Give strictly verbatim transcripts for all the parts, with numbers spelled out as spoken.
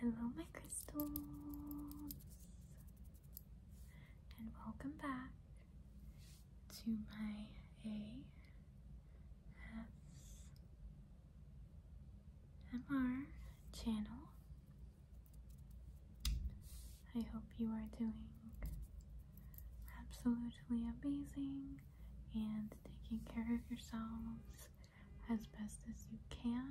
Hello my crystals, and welcome back to my A S M R channel. I hope you are doing absolutely amazing and taking care of yourselves as best as you can.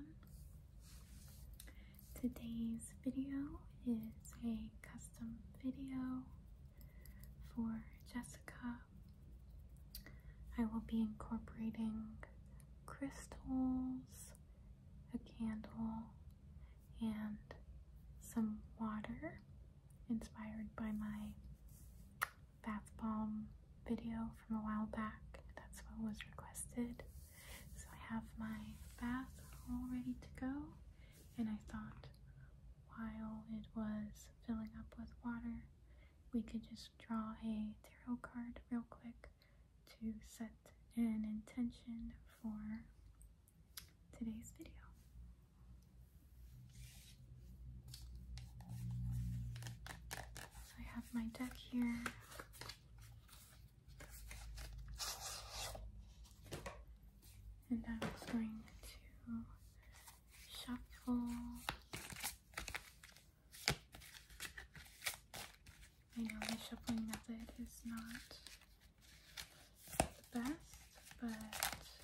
Today's video is a custom video for Jessica. I will be incorporating crystals, a candle, and some water inspired by my bath bomb video from a while back. That's what was requested. So I have my bath all ready to go, and I thought while it was filling up with water, we could just draw a tarot card real quick to set an intention for today's video. So I have my deck here. And I'm just going to shuffle. I know my shuffling method is not the best, but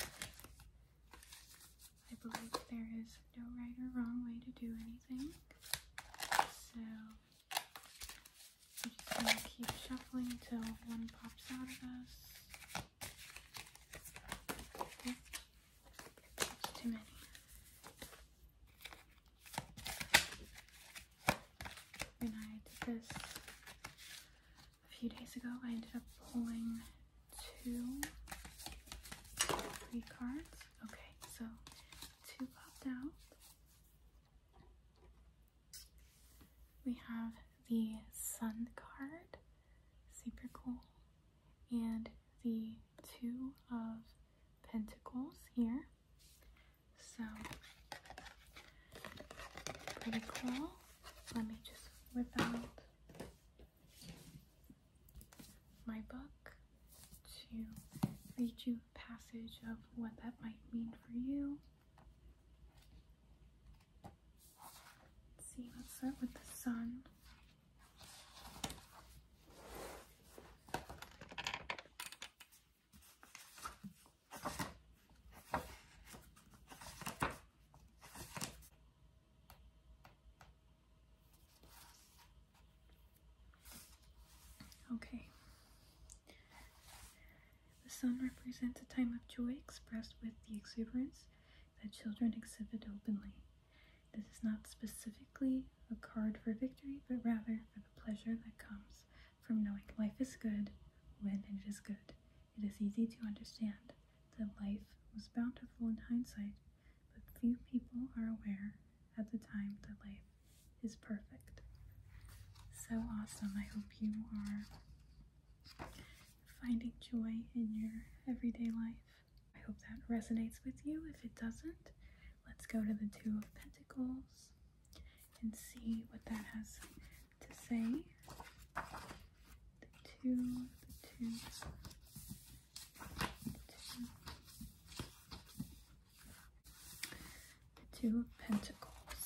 I believe there is no right or wrong way to do anything. So I'm just going to keep shuffling until one pops out of us. Okay. That's too many. When I did this a few days ago, I ended up pulling two, three cards. Okay, so two popped out. We have the Sun card, super cool, and the Two of Pentacles here. So pretty cool. Let me just whip out my book to read you a passage of what that might mean for you. Let's see, let's start with the Sun. Okay. The Sun represents a time of joy expressed with the exuberance that children exhibit openly. This is not specifically a card for victory, but rather for the pleasure that comes from knowing life is good when it is good. It is easy to understand that life was bountiful in hindsight, but few people are aware at the time that life is perfect. So awesome. I hope you are finding joy in your everyday life. I hope that resonates with you. If it doesn't, let's go to the Two of Pentacles and see what that has to say. The two, the two, the two, the Two of Pentacles.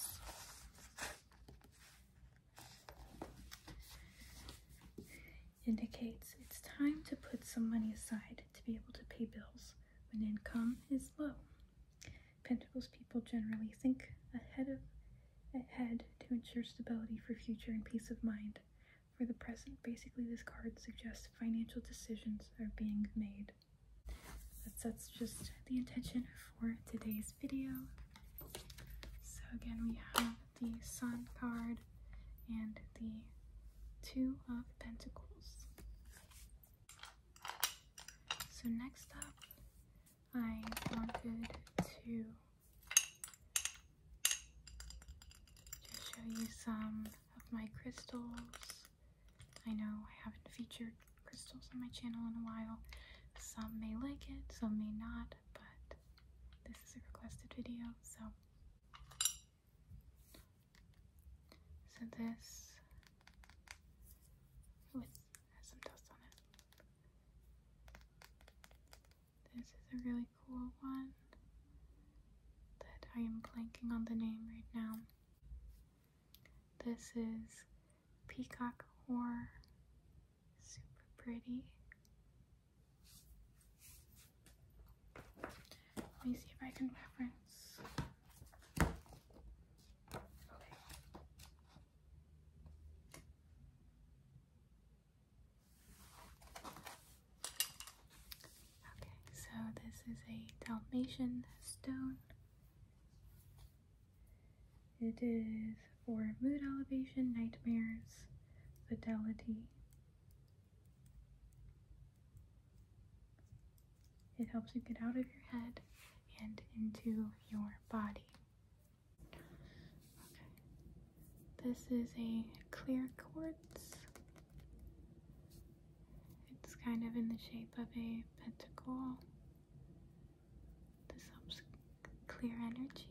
Indicates it's time to put some money aside to be able to pay bills when income is low. Pentacles people generally think ahead of ahead to ensure stability for future and peace of mind. For the present, basically this card suggests financial decisions are being made. That's, that's just the intention for today's video. So again, we have the Sun card and the Two of Pentacles. So next up, I wanted to just show you some of my crystals. I know I haven't featured crystals on my channel in a while. Some may like it, some may not, but this is a requested video, so. So this with has some dust on it. This is a really cool one that I am blanking on the name right now. This is Peacock Horror. Super pretty. Let me see if I can reference. Okay. Okay, so this is a Dalmatian stone. It is for mood elevation, nightmares, fidelity. It helps you get out of your head and into your body. Okay. This is a clear quartz. It's kind of in the shape of a pentacle. This helps clear energy.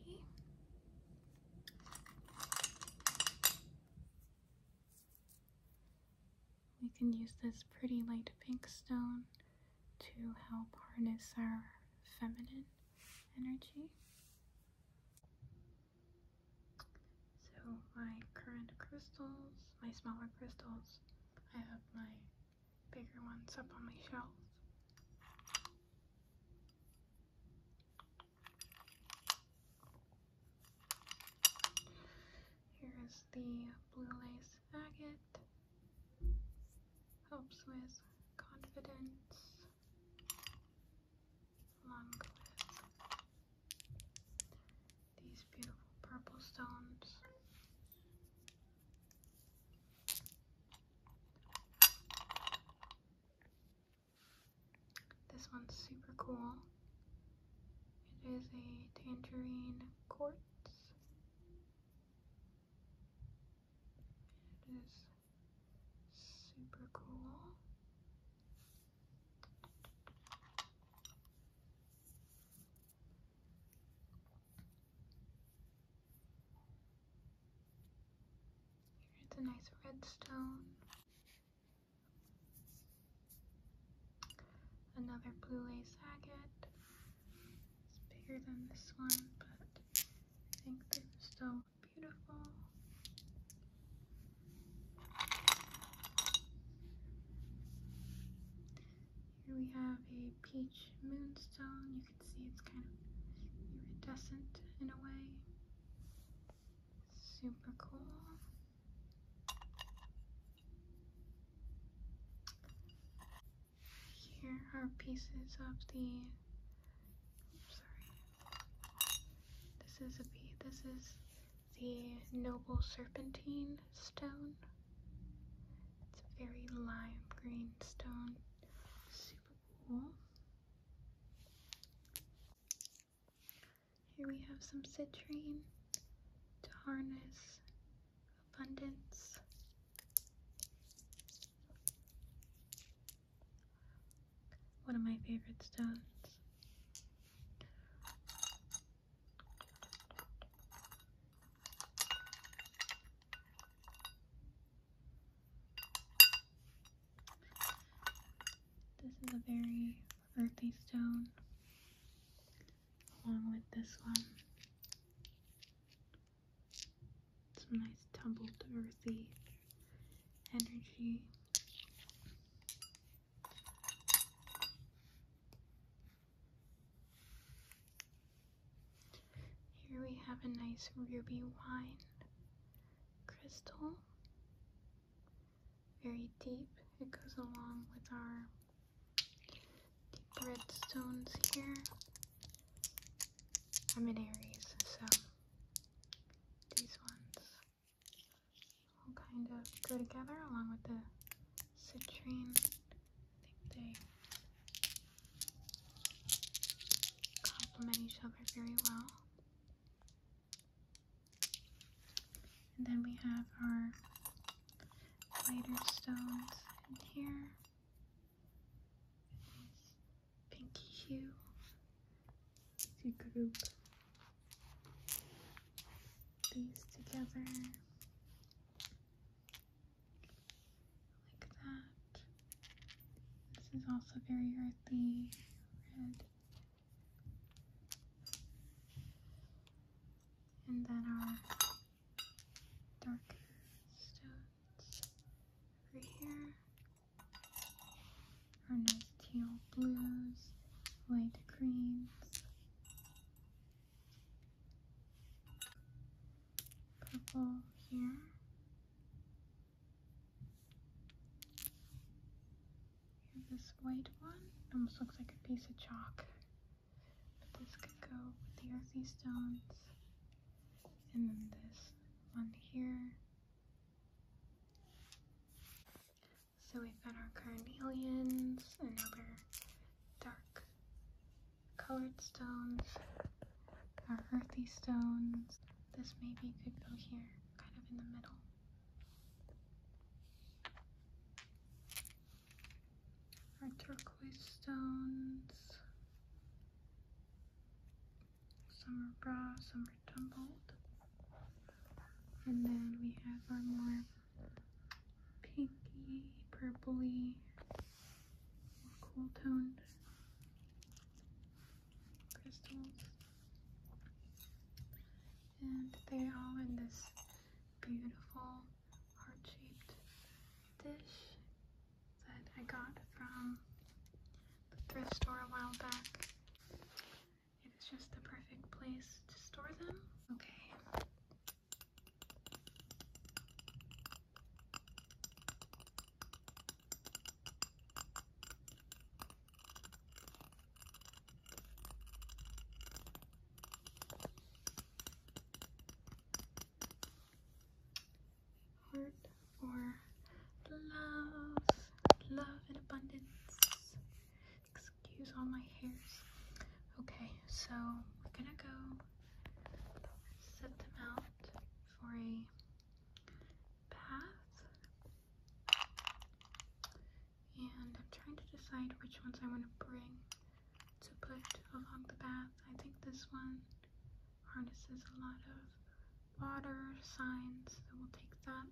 We can use this pretty light pink stone to help harness our feminine energy. So my current crystals, my smaller crystals, I have my bigger ones up on my shelf. Here is the blue lace agate. Helps with confidence, along with these beautiful purple stones. This one's super cool. It is a tangerine quartz. It is super cool. Here's a nice red stone. Another blue lace agate. It's bigger than this one, but I think they're still beautiful. Here we have a peach moonstone. You can see it's kind of iridescent in a way. Super cool. Here are pieces of the, oops, sorry. This is a piece, this is the Noble Serpentine stone. It's a very lime green stone. Super cool. Here we have some citrine to harness abundance. One of my favorite stones. This is a very earthy stone, along with this one. Some nice tumbled earthy energy. Here we have a nice ruby wine crystal. Very deep. It goes along with our deep red stones here. I'm in Aries, so these ones all kind of go together along with the citrine. I think they complement each other very well. And then we have our lighter stones in here. These pinky hue to group these together. very earthy red. And then our darker stones over here. Our nice teal blues, light greens, purple here. We have this white one. Almost looks like a piece of chalk. But this could go with the earthy stones. And then this one here. So we've got our carnelians and other dark colored stones, our earthy stones. This maybe could go here, kind of in the middle. Our turquoise stones. Some are raw, some are tumbled. And then we have our more pinky, purpley, more cool toned crystals. And they're all in this beautiful heart-shaped dish that I got from the thrift store a while back. It is just the perfect place to store them. Okay. Heart for love, love and abundance. Excuse all my hairs. Okay, so we're gonna go set them out for a bath. And I'm trying to decide which ones I want to bring to put along the bath. I think this one harnesses a lot of water signs, so we'll take that.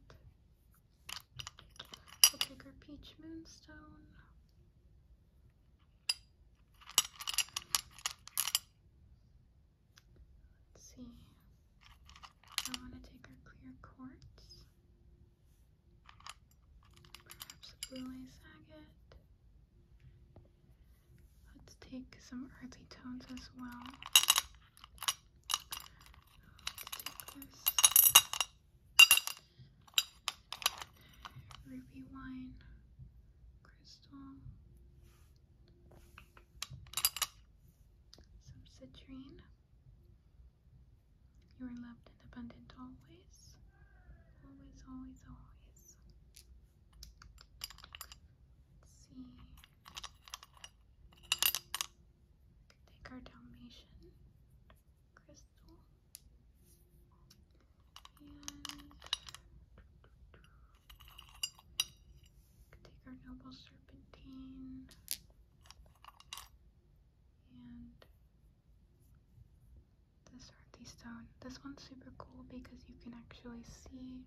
We'll take our peach moonstone. Let's see. I want to take our clear quartz. Perhaps a blue lace agate. Let's take some earthy tones as well. Let's take this ruby wine crystal. Some citrine. You are loved and abundant always. Always, always, always. Let's see. Take our Dalmatian crystal. And take our noble serpentine. And this earthy stone. This one's super cool because you can actually see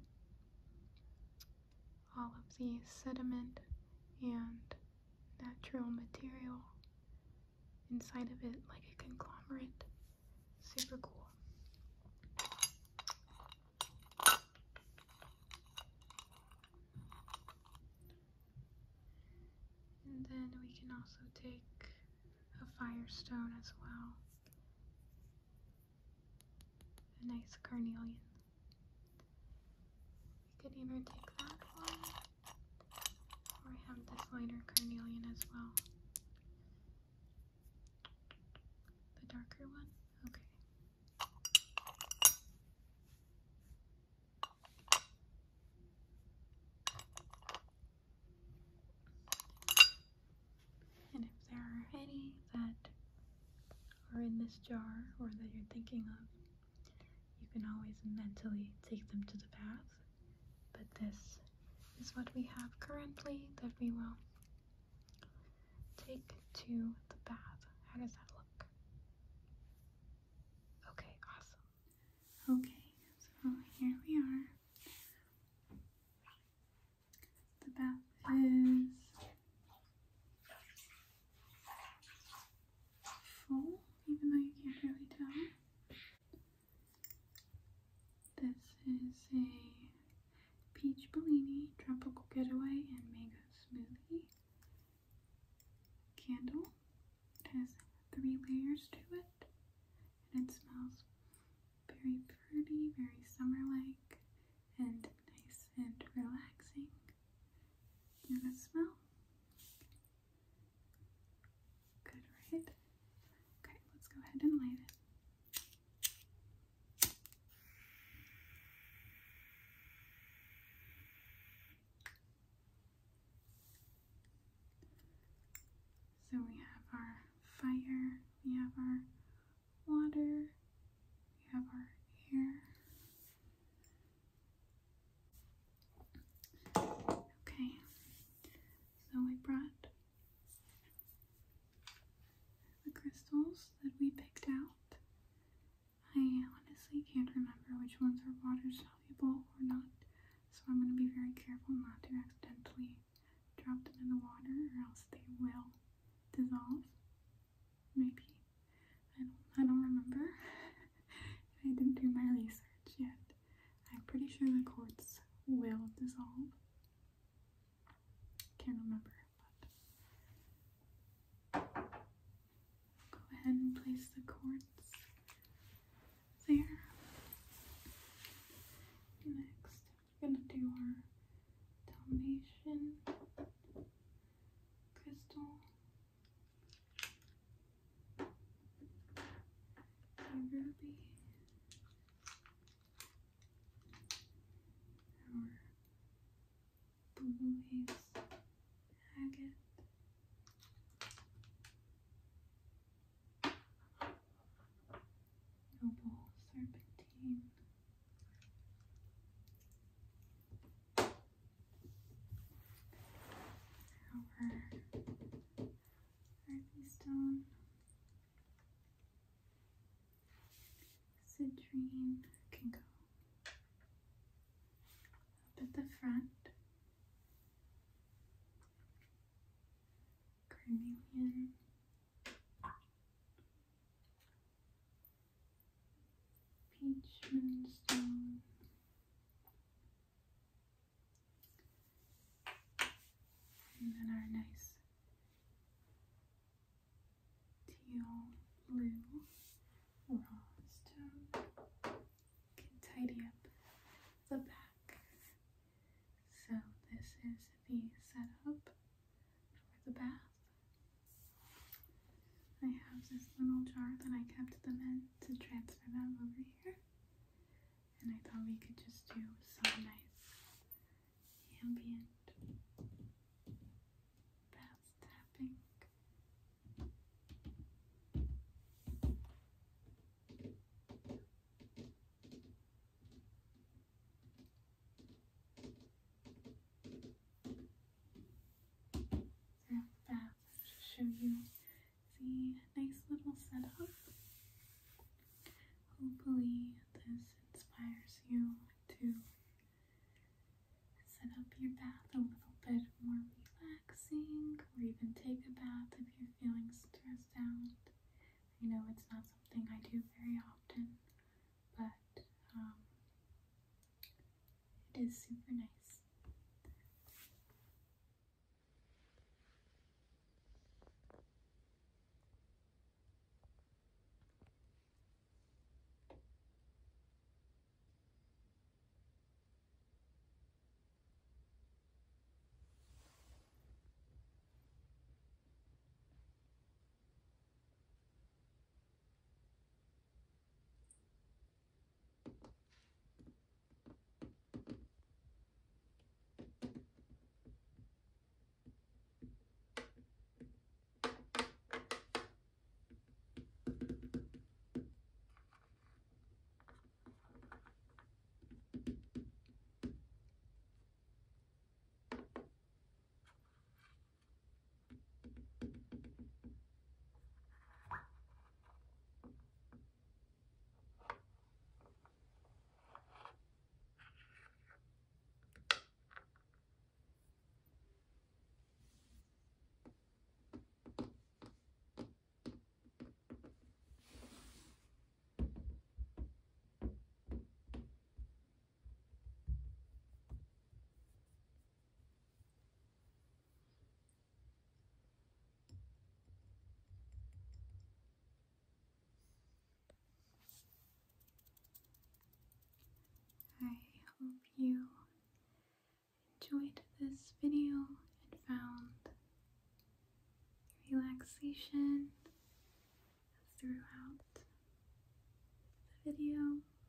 all of the sediment and natural material inside of it, like a conglomerate. Super cool. And then we can also take a firestone as well. A nice carnelian. We could either take that one, or I have this lighter carnelian as well. The darker one? Okay. And if there are any that are in this jar or that you're thinking of, you can always mentally take them to the bath. But this is what we have currently that we will take to the bath. How does that look? Okay, awesome. Okay, so here we are. The bath is a peach Bellini tropical getaway and mango smoothie candle. It has three layers to it, and it smells very fruity, very summer-like, and nice and relaxing. Give it a smell. Good, right? Okay, let's go ahead and light it. So we have our fire, we have our water, we have our air. Okay, so I brought the crystals that we picked out. I honestly can't remember which ones are water soluble or not, so I'm going to be very careful not to accidentally drop them in the water or else they will dissolve. Maybe. I don't, I don't remember. I didn't do my research yet. I'm pretty sure the quartz will dissolve. Can't remember, but go ahead and place the quartz there. Next, we're gonna do our Dalmatian crystal, our ruby, our blue lace agate, noble serpentine, our earthy stone, citrine can go up at the front, carnelian, peach moonstone, and then our nice teal blue raw stone can tidy up the back. So this is the setup for the bath. I have this little jar that I kept them in to transfer them over here, and I thought we could just do some nice ambient bath tapping. Throughout the bath, just show you the nice little setup. Hopefully this inspires you to set up your bath a little bit more relaxing, or even take a bath if you're feeling stressed out. I know it's not something I do very often, but um, it is super nice. this video and found relaxation throughout the video.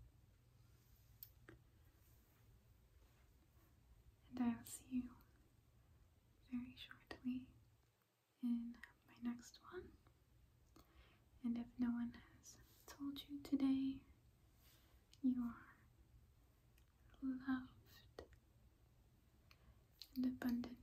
And I will see you very shortly in my next one. And if no one has told you today, you are loved and abundantly